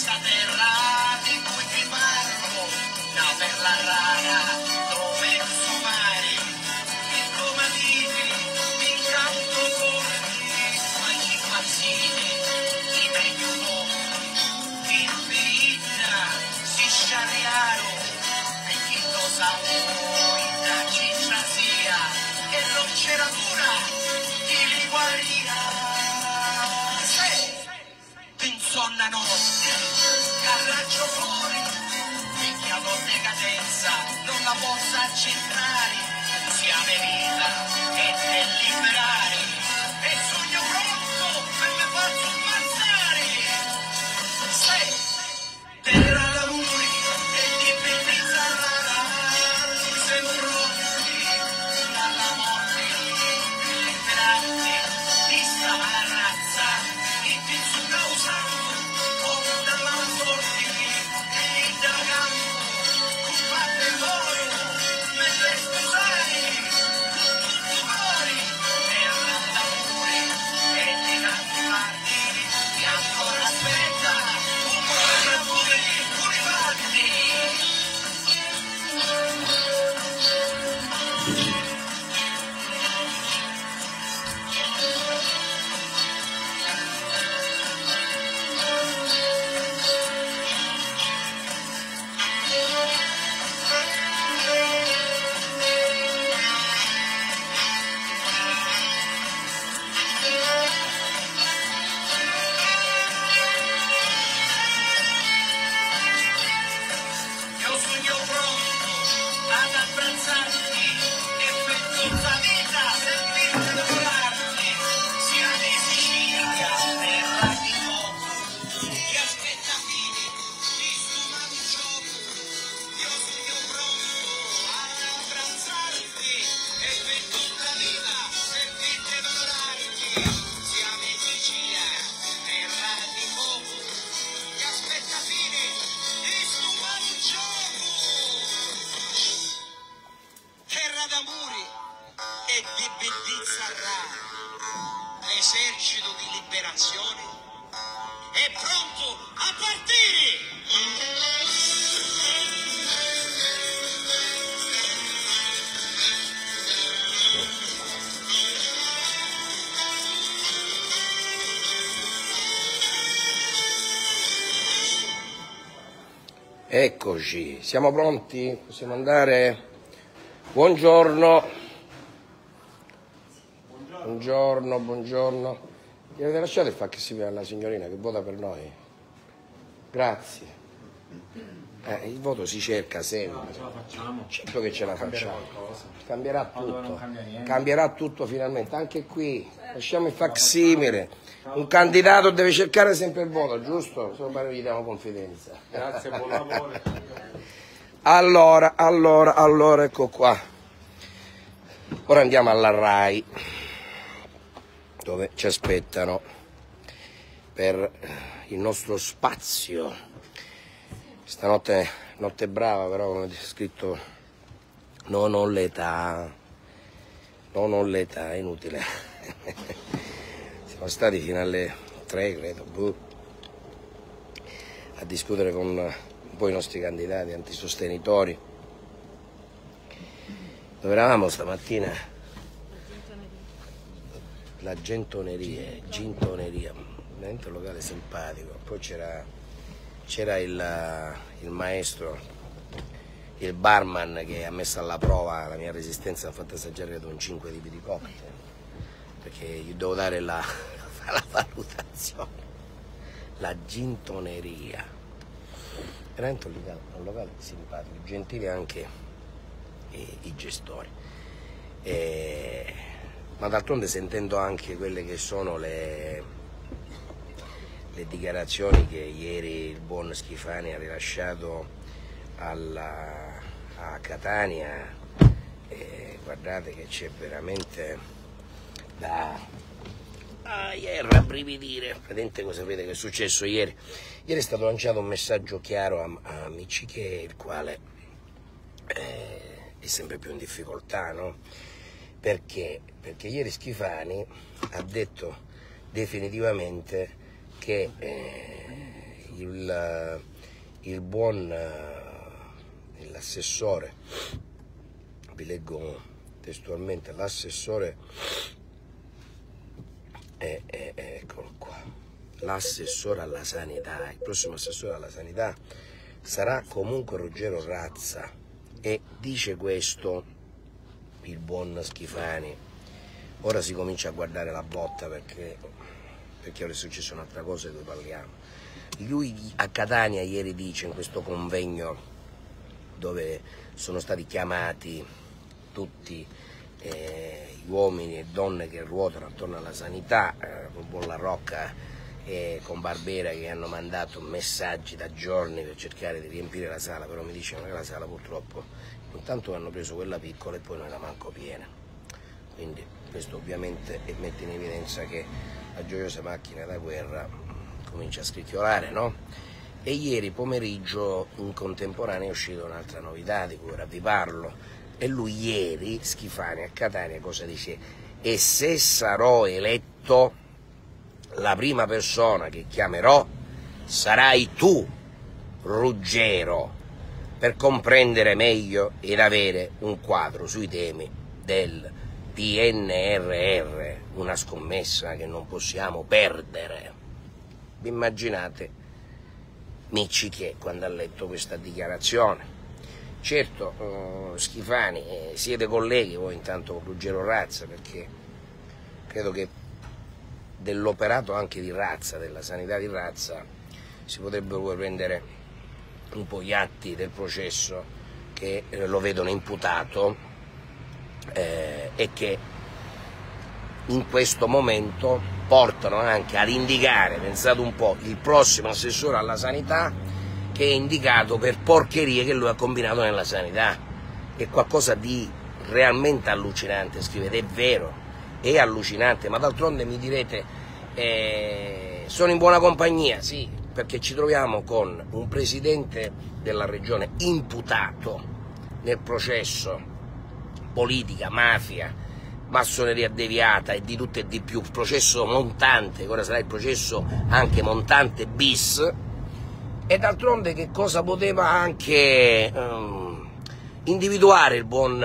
questa terra di cui ti parlo, una perla rara, dove su mari, incomatiti, incanto corti, ma impazziti, i meglio pochi, in ferita, si sciarriarono, e chi lo sa voi, da ciccia sia, e l'oceratura di liguaria. Insonna notte, carraggio fuori, picchiato decadenza, non la possa accentrare, sia verità e te liberare, e sogno pronto per me farti ammazzare. Terra d'amori e di bellezza rara, siamo pronti dalla morte, liberarti di sta razza, e ti su causa, come dalla sorte, e da campo, combatte l'oro, mentre sposare, con tutti i cuori, terra d'amore e di innamorarti, che ancora aspetta, un buon amore con i fatti. Io sogno pronto ad abbracciarti e per tutta vita sentirti innamorarti, sia di Sicilia, terra di fuoco, che aspetta fine di sfumare un gioco. Io sogno pronto ad abbracciarti e per tutta vita sentirti innamorarti, sia di Sicilia, terra di fuoco, che aspetta fine di sfumare un gioco. Terra d'amore e di bellezza rara, l'esercito di liberazione è pronto a partire! Eccoci, siamo pronti? Possiamo andare? Buongiorno. Buongiorno, buongiorno. Gli avete lasciato il facsimile alla signorina che vota per noi? Grazie. Il voto si cerca sempre. Ce la facciamo. Certo che ce la facciamo. Cambierà Quando non tutto. cambia niente. Cambierà tutto finalmente. Anche qui lasciamo il facsimile. Un candidato deve cercare sempre il voto, giusto? Se non gli diamo confidenza. Grazie, buon lavoro. Allora, ecco qua. Ora andiamo alla RAI, dove ci aspettano per il nostro spazio. Stanotte notte brava, però come ho scritto non ho l'età, è inutile. Siamo stati fino alle 3, credo, a discutere con un po' i nostri candidati antisostenitori. Dove eravamo stamattina? La gintoneria, veramente un locale simpatico. Poi c'era il maestro, il barman che ha messo alla prova la mia resistenza, ha fatto assaggiare un 5 tipi di cocktail, perché gli devo dare la valutazione. La gintoneria, veramente un locale simpatico, gentili anche i gestori, ma d'altronde sentendo anche quelle che sono le dichiarazioni che ieri il buon Schifani ha rilasciato a Catania, guardate che c'è veramente da rabbrividire. Praticamente cosa sapete che è successo ieri? Ieri è stato lanciato un messaggio chiaro a Miccichè, il quale è sempre più in difficoltà, no? Perché ieri Schifani ha detto definitivamente che il buon l'assessore, vi leggo testualmente, l'assessore, eccolo qua, l'assessore alla sanità, il prossimo assessore alla sanità sarà comunque Ruggero Razza, e dice questo il buon Schifani. Ora si comincia a guardare la botta, perché ora è successa un'altra cosa di cui parliamo. Lui a Catania ieri dice, in questo convegno dove sono stati chiamati tutti gli uomini e donne che ruotano attorno alla sanità, con buon La Rocca e con Barbera, che hanno mandato messaggi da giorni per cercare di riempire la sala, però mi dicevano che la sala purtroppo intanto hanno preso quella piccola e poi non era manco piena. Quindi questo ovviamente mette in evidenza che la gioiosa macchina da guerra comincia a scricchiolare, no? E ieri pomeriggio in contemporanea è uscita un'altra novità di cui ora vi parlo, e lui ieri, Schifani, a Catania cosa dice? E se sarò eletto, la prima persona che chiamerò sarai tu, Ruggero, per comprendere meglio ed avere un quadro sui temi del PNRR, una scommessa che non possiamo perdere. Vi immaginate Miccichè quando ha letto questa dichiarazione? Certo, Schifani, siete colleghi voi intanto con Ruggero Razza, perché credo che dell'operato anche di Razza, della sanità di Razza, si potrebbero prendere un po' gli atti del processo che lo vedono imputato e che in questo momento portano anche ad indicare, pensate un po', il prossimo assessore alla sanità, che è indicato per porcherie che lui ha combinato nella sanità. È qualcosa di realmente allucinante, scrivete, è vero, è allucinante, ma d'altronde mi direte, sono in buona compagnia, sì, perché ci troviamo con un presidente della regione imputato nel processo politica, mafia, massoneria deviata e di tutto e di più, processo montante, che ora sarà il processo anche montante bis, e d'altronde che cosa poteva anche individuare il buon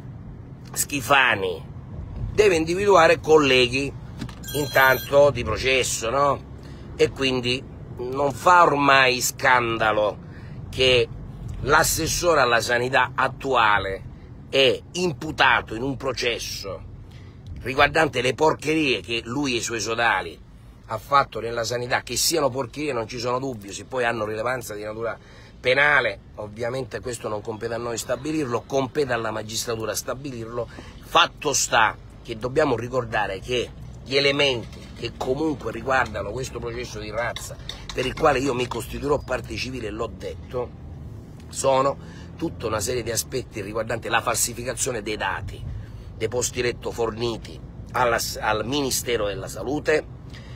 Schifani? Deve individuare colleghi intanto di processo, no? E quindi non fa ormai scandalo che l'assessore alla sanità attuale è imputato in un processo riguardante le porcherie che lui e i suoi sodali ha fatto nella sanità. Che siano porcherie non ci sono dubbi, se poi hanno rilevanza di natura penale ovviamente questo non compete a noi stabilirlo, compete alla magistratura stabilirlo. Fatto sta che dobbiamo ricordare che gli elementi che comunque riguardano questo processo di Razza, per il quale io mi costituirò parte civile e l'ho detto, sono tutta una serie di aspetti riguardanti la falsificazione dei dati, dei posti letto forniti al Ministero della Salute.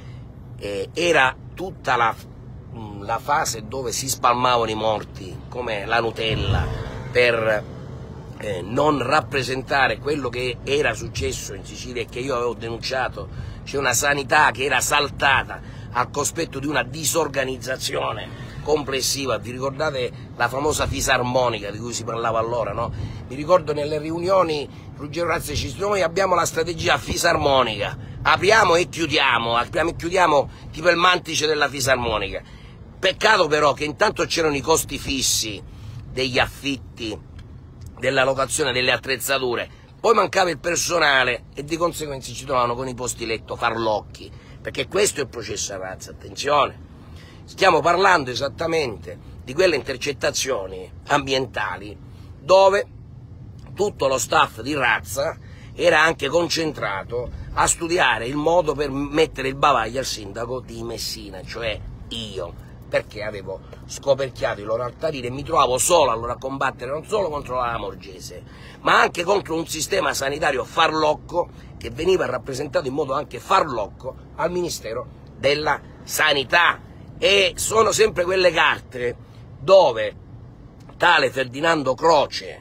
Era tutta la fase dove si spalmavano i morti come la Nutella per non rappresentare quello che era successo in Sicilia e che io avevo denunciato. C'è una sanità che era saltata al cospetto di una disorganizzazione complessiva. Vi ricordate la famosa fisarmonica di cui si parlava allora, no? Mi ricordo nelle riunioni Ruggero Razza ci dice: noi abbiamo la strategia fisarmonica, apriamo e chiudiamo tipo il mantice della fisarmonica. Peccato però che intanto c'erano i costi fissi degli affitti, della locazione delle attrezzature, poi mancava il personale e di conseguenza ci trovavano con i posti letto farlocchi, perché questo è il processo a Razza, attenzione. Stiamo parlando esattamente di quelle intercettazioni ambientali dove tutto lo staff di Razza era anche concentrato a studiare il modo per mettere il bavaglio al sindaco di Messina, cioè io, perché avevo scoperchiato i loro altarini e mi trovavo solo allora a combattere non solo contro la Lamorgese, ma anche contro un sistema sanitario farlocco che veniva rappresentato in modo anche farlocco al Ministero della Sanità. E sono sempre quelle carte dove tale Ferdinando Croce,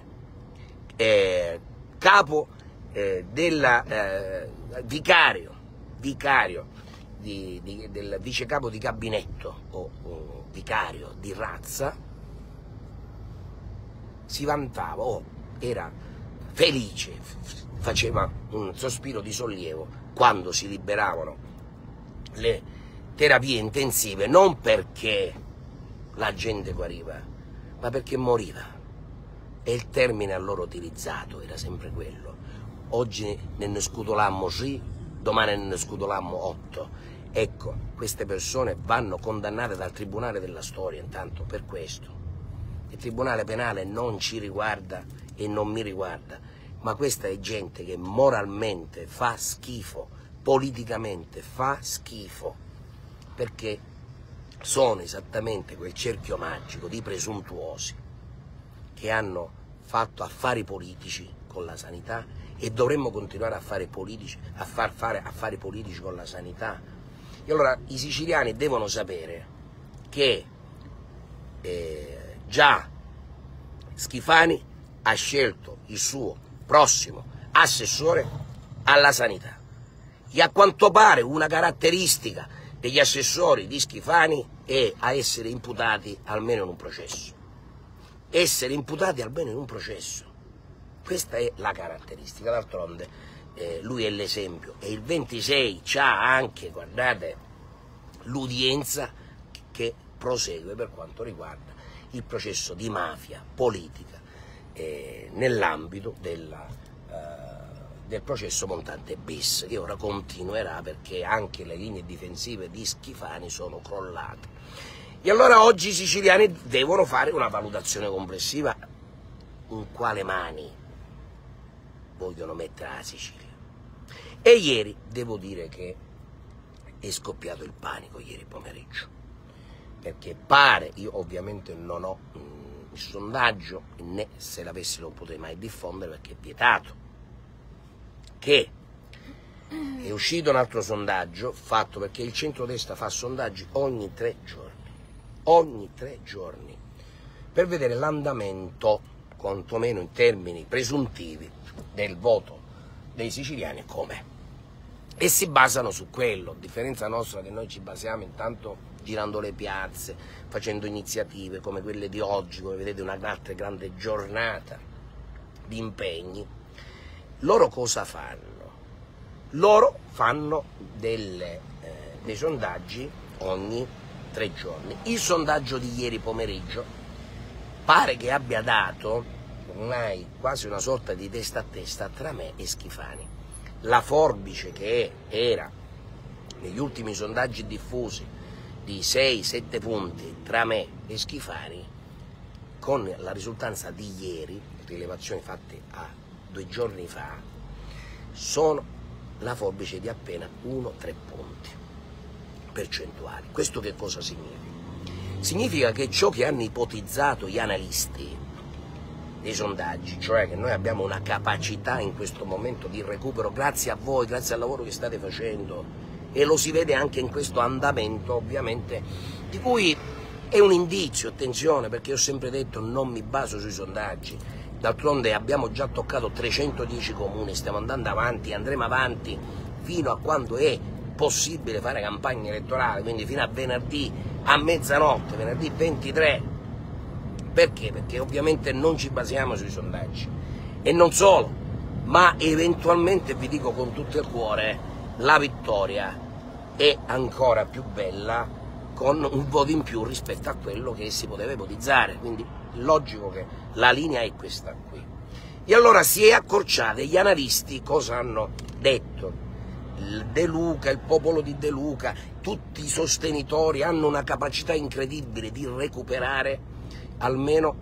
capo del vicario del vice capo di gabinetto vicario di razza, si vantava, era felice, faceva un sospiro di sollievo quando si liberavano le terapie intensive, non perché la gente guariva, ma perché moriva. E il termine allora utilizzato era sempre quello: oggi ne scutolammo 6, domani ne scutolammo 8. Ecco, queste persone vanno condannate dal Tribunale della Storia, intanto per questo. Il Tribunale Penale non ci riguarda e non mi riguarda, ma questa è gente che moralmente fa schifo, politicamente fa schifo, perché sono esattamente quel cerchio magico di presuntuosi che hanno fatto affari politici con la sanità e dovremmo continuare a fare affari politici con la sanità. E allora i siciliani devono sapere che già Schifani ha scelto il suo prossimo assessore alla sanità, e a quanto pare una caratteristica degli assessori di Schifani è a essere imputati almeno in un processo. Essere imputati almeno in un processo. Questa è la caratteristica, d'altronde lui è l'esempio, e il 26 c'ha anche, guardate, l'udienza che prosegue per quanto riguarda il processo di mafia politica nell'ambito del processo Montante bis, che ora continuerà perché anche le linee difensive di Schifani sono crollate. E allora oggi i siciliani devono fare una valutazione complessiva: in quale mani vogliono mettere la Sicilia. E ieri devo dire che è scoppiato il panico ieri pomeriggio, perché pare, io ovviamente non ho il sondaggio, né se l'avessi lo potrei mai diffondere perché è vietato, che è uscito un altro sondaggio fatto, perché il centrodestra fa sondaggi ogni 3 giorni, per vedere l'andamento, quantomeno in termini presuntivi, del voto dei siciliani com'è, e si basano su quello, a differenza nostra che noi ci basiamo intanto girando le piazze, facendo iniziative come quelle di oggi, come vedete un'altra grande giornata di impegni. Loro cosa fanno? Loro fanno dei sondaggi ogni 3 giorni. Il sondaggio di ieri pomeriggio pare che abbia dato ormai quasi una sorta di testa a testa tra me e Schifani. La forbice che era negli ultimi sondaggi diffusi di 6-7 punti tra me e Schifani, con la risultanza di ieri, rilevazioni fatte a 2 giorni fa, sono la forbice di appena 1-3 punti percentuali. Questo che cosa significa? Significa che ciò che hanno ipotizzato gli analisti dei sondaggi, cioè che noi abbiamo una capacità in questo momento di recupero grazie a voi, grazie al lavoro che state facendo, e lo si vede anche in questo andamento, ovviamente, di cui è un indizio, attenzione, perché ho sempre detto non mi baso sui sondaggi, d'altronde abbiamo già toccato 310 comuni, stiamo andando avanti, andremo avanti fino a quando è possibile fare campagna elettorale, quindi fino a venerdì a mezzanotte, venerdì 23. Perché? Perché ovviamente non ci basiamo sui sondaggi, e non solo, ma eventualmente, vi dico con tutto il cuore, la vittoria è ancora più bella con un voto in più rispetto a quello che si poteva ipotizzare, quindi logico che la linea è questa qui. E allora si è accorciata, e gli analisti cosa hanno detto? De Luca, il popolo di De Luca, tutti i sostenitori hanno una capacità incredibile di recuperare almeno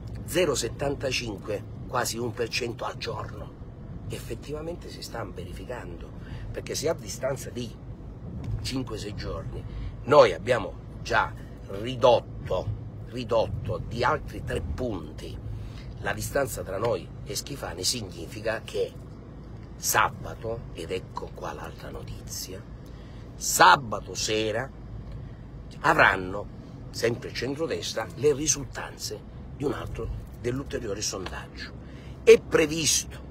0,75, quasi 1% al giorno. Effettivamente si sta verificando, perché se a distanza di 5-6 giorni noi abbiamo già ridotto di altri 3 punti la distanza tra noi e Schifani, significa che sabato, ed ecco qua l'altra notizia, sabato sera avranno sempre il centrodestra le risultanze di un altro, dell'ulteriore sondaggio. È previsto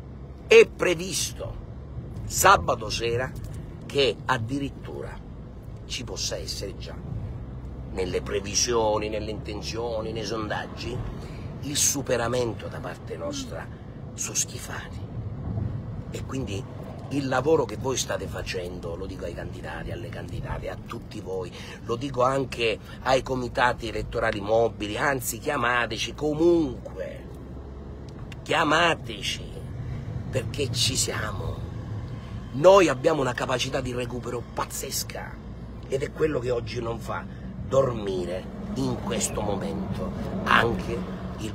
sabato sera che addirittura ci possa essere già nelle previsioni, nelle intenzioni, nei sondaggi, il superamento da parte nostra su Schifani. E quindi il lavoro che voi state facendo, lo dico ai candidati, alle candidate, a tutti voi, lo dico anche ai comitati elettorali mobili, anzi chiamateci comunque, chiamateci, perché ci siamo. Noi abbiamo una capacità di recupero pazzesca ed è quello che oggi non fa dormire in questo momento anche il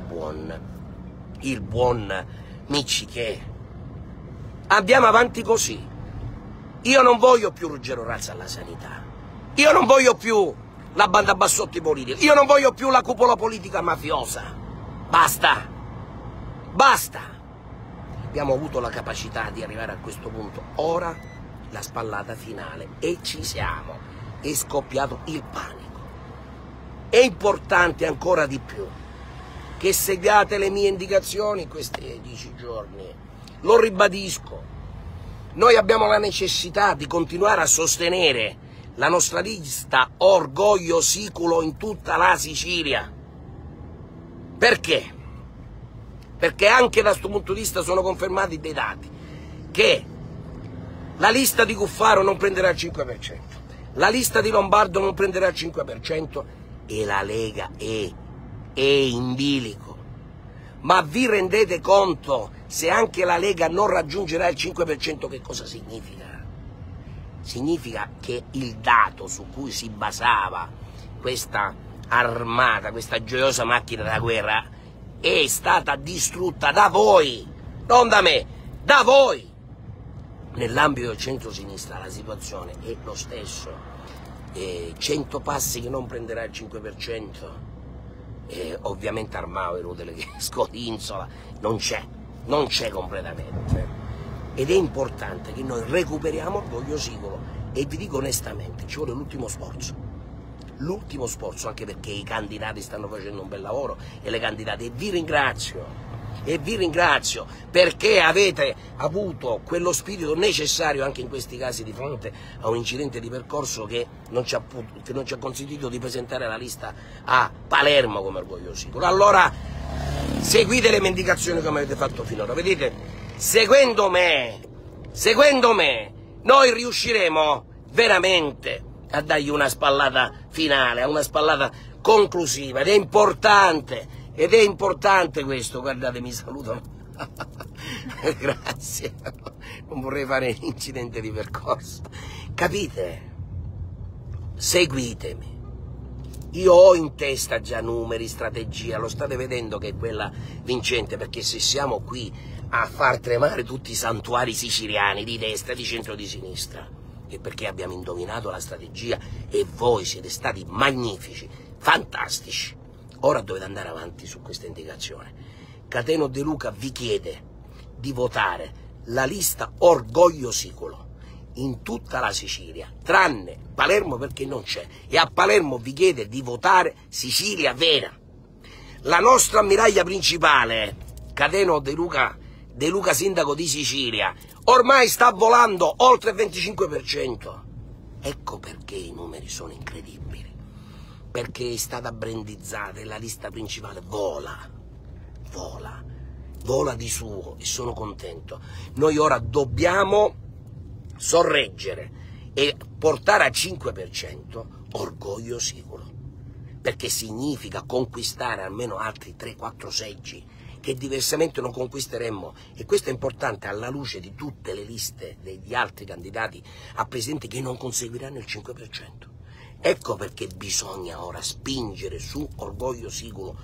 buon Miccichè. Andiamo avanti così. Io non voglio più Ruggero Razza alla sanità, io non voglio più la banda bassotti politica, io non voglio più la cupola politica mafiosa. Basta, basta. Abbiamo avuto la capacità di arrivare a questo punto, ora la spallata finale e ci siamo, è scoppiato il panico. È importante ancora di più che seguiate le mie indicazioni in questi 10 giorni. Lo ribadisco, noi abbiamo la necessità di continuare a sostenere la nostra lista Orgoglio Siculo in tutta la Sicilia. Perché? Perché anche da questo punto di vista sono confermati dei dati, che la lista di Cuffaro non prenderà il 5%, la lista di Lombardo non prenderà il 5% e la Lega è in bilico. Ma vi rendete conto, se anche la Lega non raggiungerà il 5%, che cosa significa? Significa che il dato su cui si basava questa armata, questa gioiosa macchina da guerra, è stata distrutta da voi, non da me, da voi. Nell'ambito del centro-sinistra la situazione è lo stesso, 100 passi che non prenderà il 5%, ovviamente Armao è inutile che scodinzola, non c'è completamente, ed è importante che noi recuperiamo Orgoglio Siculo e vi dico onestamente, ci vuole l'ultimo sforzo, anche perché i candidati stanno facendo un bel lavoro e le candidate, e vi ringrazio perché avete avuto quello spirito necessario anche in questi casi di fronte a un incidente di percorso che non ci ha consentito di presentare la lista a Palermo come Orgoglio Siculo. Allora seguite le mie indicazioni come avete fatto finora, vedete, seguendo me noi riusciremo veramente a dargli una spallata finale, una spallata conclusiva, ed è importante questo. Guardate, mi salutano. Grazie, non vorrei fare incidente di percorso, capite? Seguitemi, io ho in testa già numeri, strategia, lo state vedendo che è quella vincente, perché se siamo qui a far tremare tutti i santuari siciliani di destra, di centro, di sinistra, è perché abbiamo indovinato la strategia e voi siete stati magnifici, fantastici. Ora dovete andare avanti su questa indicazione. Cateno De Luca vi chiede di votare la lista Orgoglio Siculo in tutta la Sicilia, tranne Palermo perché non c'è, e a Palermo vi chiede di votare Sicilia Vera. La nostra ammiraglia principale, Cateno De Luca sindaco di Sicilia, ormai sta volando oltre il 25%. Ecco perché i numeri sono incredibili, perché è stata brandizzata e la lista principale vola di suo, e sono contento. Noi ora dobbiamo sorreggere e portare a 5% Orgoglio Siculo, perché significa conquistare almeno altri 3-4 seggi che diversamente non conquisteremmo, e questo è importante alla luce di tutte le liste degli altri candidati a presidente che non conseguiranno il 5%. Ecco perché bisogna ora spingere su Orgoglio Siculo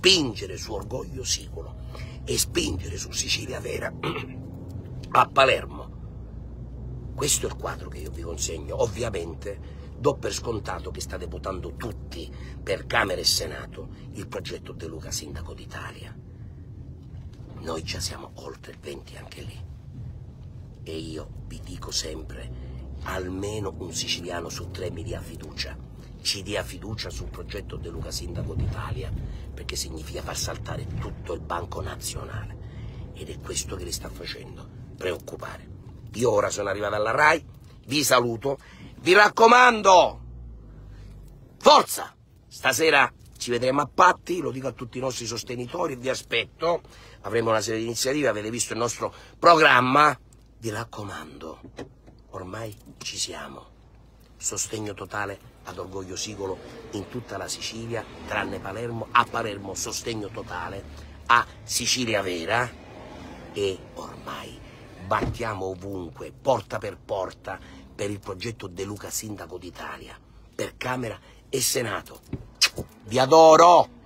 e spingere su Sicilia Vera a Palermo. Questo è il quadro che io vi consegno. Ovviamente do per scontato che state votando tutti per Camera e Senato il progetto De Luca Sindaco d'Italia. Noi già siamo oltre il 20 anche lì, e io vi dico sempre, almeno un siciliano su 3 mi dia fiducia, ci dia fiducia sul progetto De Luca Sindaco d'Italia, perché significa far saltare tutto il banco nazionale, ed è questo che li sta facendo preoccupare. Io ora sono arrivato alla RAI, vi saluto, vi raccomando, forza! Stasera ci vedremo a patti, lo dico a tutti i nostri sostenitori, vi aspetto, avremo una serie di iniziative, avete visto il nostro programma, vi raccomando, ormai ci siamo, sostegno totale ad Orgoglio Sicolo in tutta la Sicilia, tranne Palermo, a Palermo sostegno totale, a Sicilia Vera e ormai battiamo ovunque, porta per il progetto De Luca Sindaco d'Italia, per Camera e Senato. Vi adoro!